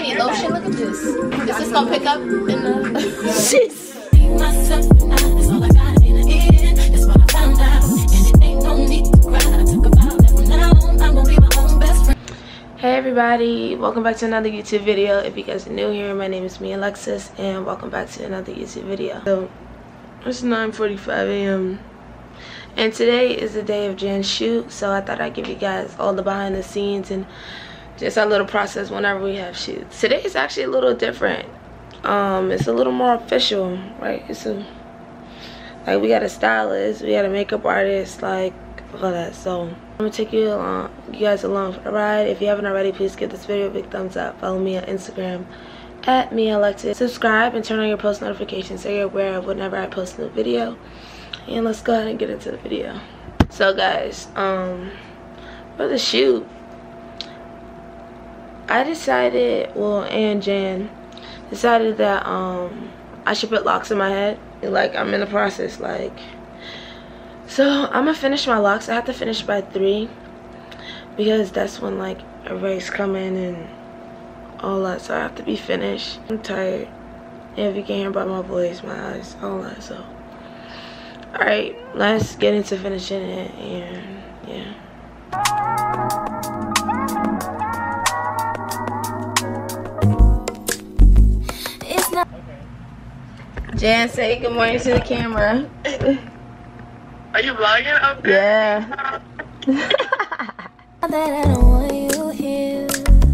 need lotion. Look at this. Is this gonna pick up in the? Jeez. Hey everybody, welcome back to another YouTube video. If you guys are new here, my name is Alexis, and welcome back to another YouTube video. So it's 9:45 a.m. and today is the day of Jan's shoot, so I thought I'd give you guys all the behind the scenes and just our little process whenever we have shoots. Today is actually a little different. It's a little more official, right? Like we got a stylist, we got a makeup artist, like all that. So I'm gonna take you guys along for the ride. If you haven't already, please give this video a big thumbs up. Follow me on Instagram at Alexis. Subscribe and turn on your post notifications so you're aware of whenever I post a new video. And let's go ahead and get into the video. So guys, for the shoot, I decided, and Jan decided that I should put locks in my head. Like, I'm in the process, like, so I'm gonna finish my locks. I have to finish by 3 because that's when like everybody's coming and all that, so I have to be finished. I'm tired, and if you can hear by my voice, my eyes, all that. So alright, let's get into finishing it. And yeah, Jan, say good morning to the camera. Are you vlogging? Okay. Yeah. That I don't want you here.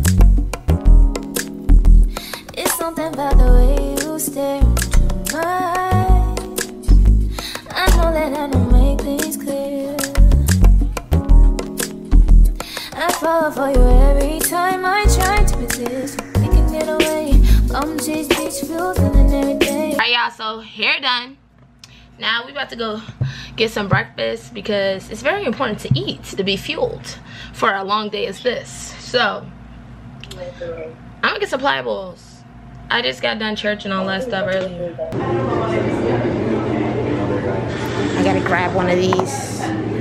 It's something about the way you stare into my eyes. I know that I don't make things clear. I fall for you every time I try to resist. You can get away. I'm chase beach views and then every day. Alright y'all, so hair done. Now we about to go get some breakfast because it's very important to eat to be fueled for a long day as this. So I'm gonna get some pliables. I just got done church and all that stuff earlier. I gotta grab one of these.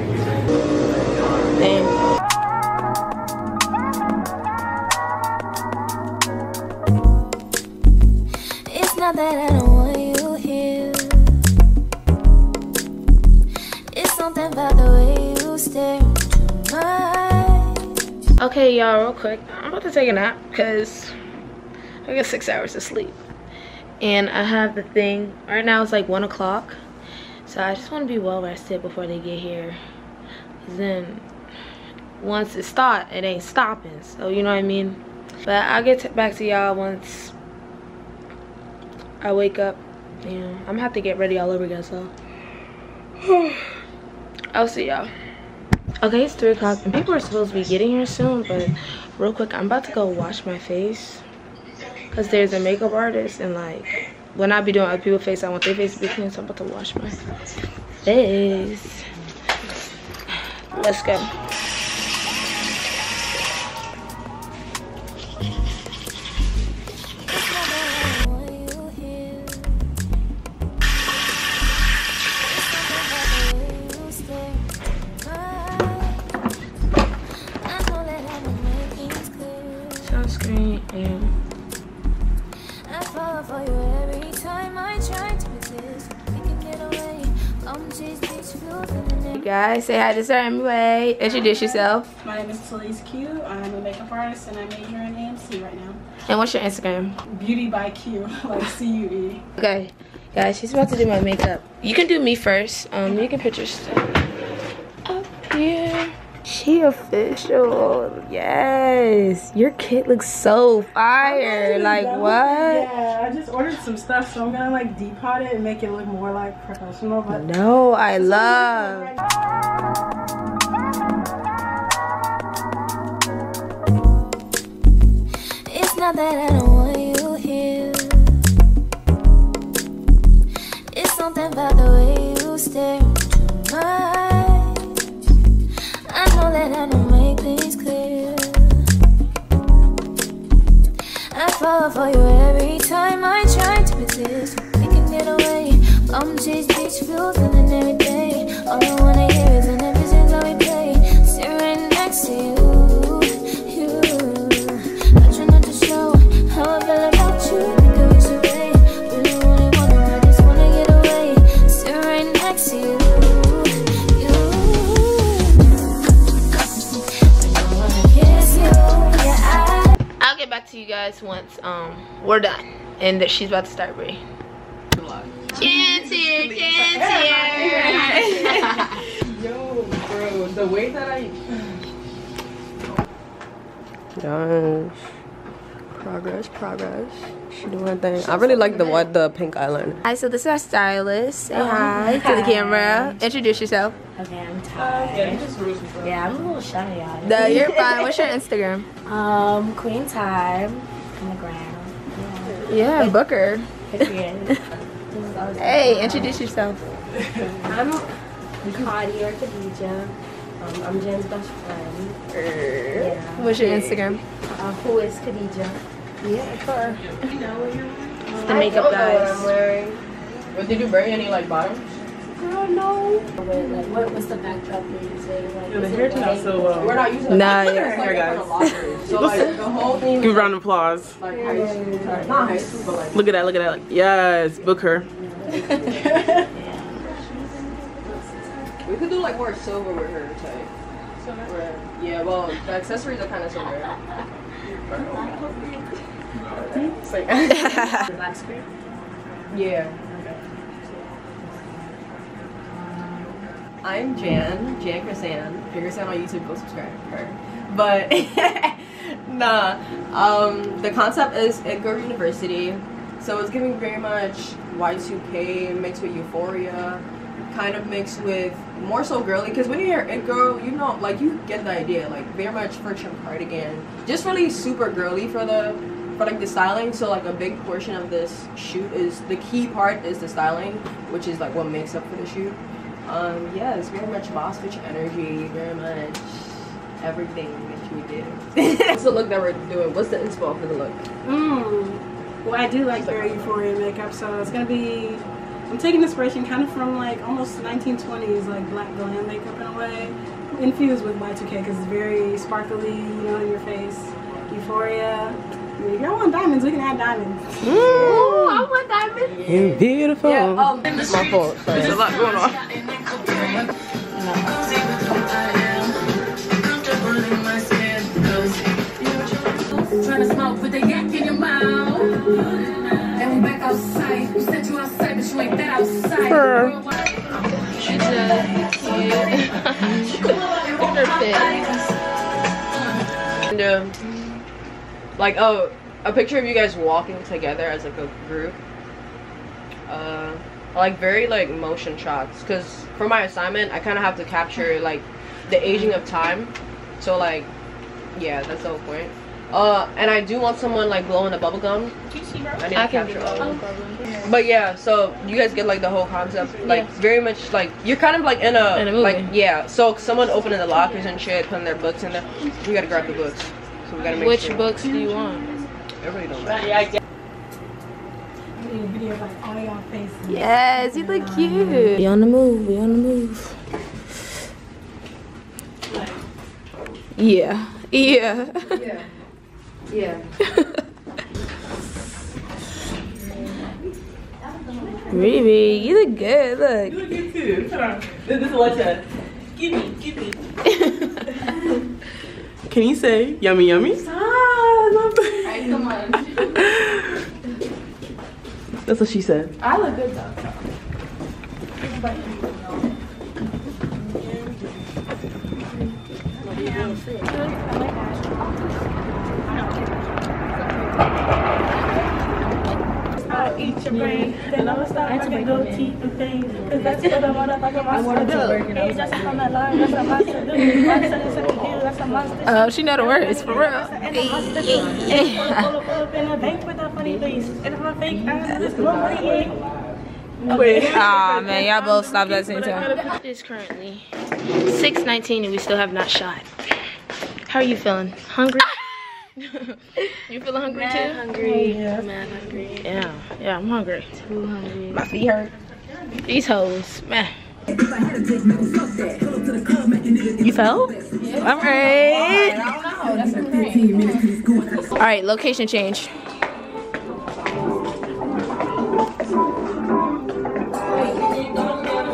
Damn. It's not that I don't want you here. It's something about the way you stare into my eyes. Okay y'all, real quick, I'm about to take a nap because I got 6 hours of sleep. And I have the thing, right now it's like 1 o'clock. So I just want to be well rested before they get here. Then once it starts, it ain't stopping. So you know what I mean? But I'll get back to y'all once I wake up. You know, I'm gonna have to get ready all over again, so I'll see y'all. Okay, it's 3 o'clock and people are supposed to be getting here soon, but real quick, I'm about to go wash my face because there's a makeup artist, and like when I be doing other people's face, I want their face to be clean, so I'm about to wash my face. Let's go. Sunscreen and I fall for you every time I try to resist. You can get away. I'm chase beach views and then you guys say hi to Sir Way. Introduce yourself. My name is Talise Q. I'm a makeup artist and I major in AMC right now. And what's your Instagram? Beauty by Q, like C-U-E. Okay, guys, she's about to do my makeup. You can do me first. You can put your stuff up here. She official. Yes, your kit looks so fire. Like what? Yeah, I just ordered some stuff, so I'm gonna like depot it and make it look more like professional. But no, I love. it's not that I don't want you here. It's something about the way you stare into my eyes. I know that I don't make things clear. I fall for you every time I try to resist. You can get away. I'm chase beach views and then every day. All I wanna hear is an episode that we play. Sitting right next to you. I try not to show how to you guys once we're done and that she's about to start reading. Chance here, Chance here. Yo, bro, the way that I. Gosh. Progress. She doing her thing. I really like the pink eyeliner. Hi, so this is our stylist. Say hi to the camera. Introduce yourself. Okay, I'm tired. Yeah, I'm a little shy, y'all. No, you're fine. What's your Instagram? Queen Time on the ground. Yeah, Booker. Yeah. Hey, introduce yourself. I'm Cardi or Khadija. I'm Jen's best friend. Yeah. What's your Instagram? Who is Khadija? Yeah, her. It's the makeup guys. I'm wearing. But did you bury any like bottoms? Girl, no. Like, what's the backdrop music? Like, The hair turned out so well. We're not using Nah, the yeah. hair, guys. So like the whole thing. Give a round of applause. Like high school, not high school, but like. Look at that, look at that. Yes, book her. We could do like more silver with her type. Yeah, well, the accessories are kind of silver. Black screen. Yeah. I'm Jan Chrisanne. Chrisanne on YouTube, go subscribe to her. But nah, the concept is Edgar University, so it's giving very much Y2K mixed with Euphoria, kind of mixed with more so girly. Because when you hear It Girl, you know, like you get the idea, like very much for Chim Cardigan, just really super girly for like the styling. So like a big portion of this shoot is the key part is the styling, which is like what makes up for the shoot. Yeah, it's very much boss bitch energy, very much everything that we do. What's the look that we're doing? What's the inspo for the look? Well, I do like very Euphoria makeup, so it's gonna be. I'm taking inspiration kind of from like almost 1920s like black glam makeup in a way, infused with Y2K because it's very sparkly, you know, in your face. Euphoria. If y'all want diamonds, we can add diamonds. Ooh, I want diamonds. You're beautiful. Yeah, my fault. Sorry. There's a lot going on. Trying to smoke with the yak in your mouth. And we back outside. We sent you outside, but you ain't that outside. She's cute. Look at her face. And like a picture of you guys walking together as like a group. Like very like motion shots, because for my assignment I kind of have to capture like the aging of time. So like, yeah, that's the whole point. And I do want someone like blowing a bubble gum. I need to capture all of them. But yeah, so you guys get like the whole concept, like very much like you're kind of like in a movie. like, yeah. So someone opening the lockers and shit, putting their books in there. We gotta grab the books. So we gotta make Which sure. books do you want? Everybody don't matter. Video of like all y'all faces. Yes, you look cute. We on the move. We on the move. Yeah. Yeah. Yeah. Riri, you look good. Look. You look good too. Come on. This is Alexa. Give me. Can you say yummy yummy? Alright, come on. That's what she said. I look good though. I'll eat your brain, then I'ma stop fucking go teeth and things. Cause that's what a motherfucker wants to do. Ain't just on that line, that's a monster do. That's a monster. Oh, she know the words for real. Pull up in a bank with that funny face. And if I fake, there's more money. Aw, man, y'all both stopped at the same time. It is currently 6:19 and we still have not shot. How are you feeling? Hungry? You feeling hungry too? Hungry. Yeah. Mad hungry. Yeah, I'm hungry. Too hungry. My feet hurt. These hoes, man. You fell? Yeah. All right. I don't know. That's great. All right, location change.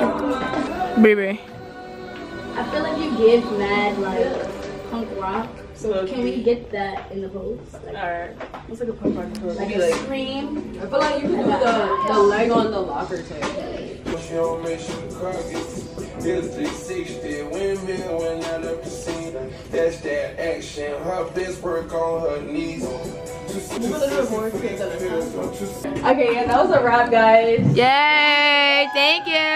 Baby. I feel like you give mad like punk rock So Can we get that in the post? Like, alright. What's like a pump rock pose? like Be a scream? I feel like you can do the leg on the locker too. She don't make sure the car gets hit a 360 windmill when out of the scene. That's that action. Her best work on her knees. Okay, yeah, that was a wrap, guys. Yay! Thank you.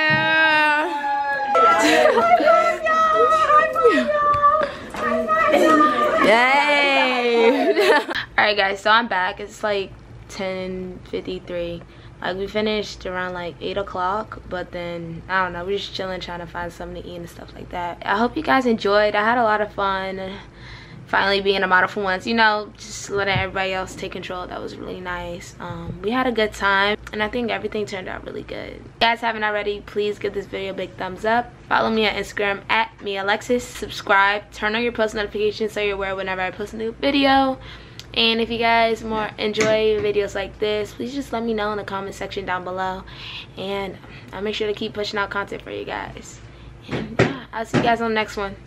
Yay! Alright guys, so I'm back. It's like 10:53. Like we finished around like 8 o'clock, but then I don't know, we're just chilling trying to find something to eat and stuff like that. I hope you guys enjoyed. I had a lot of fun finally being a model for once, you know, just letting everybody else take control. That was really nice. We had a good time and I think everything turned out really good. If you guys haven't already, please give this video a big thumbs up. Follow me on Instagram at MiaAlexis. Subscribe, turn on your post notifications so you're aware whenever I post a new video. And if you guys enjoy videos like this, please just let me know in the comment section down below, and I'll make sure to keep pushing out content for you guys. And yeah, I'll see you guys on the next one.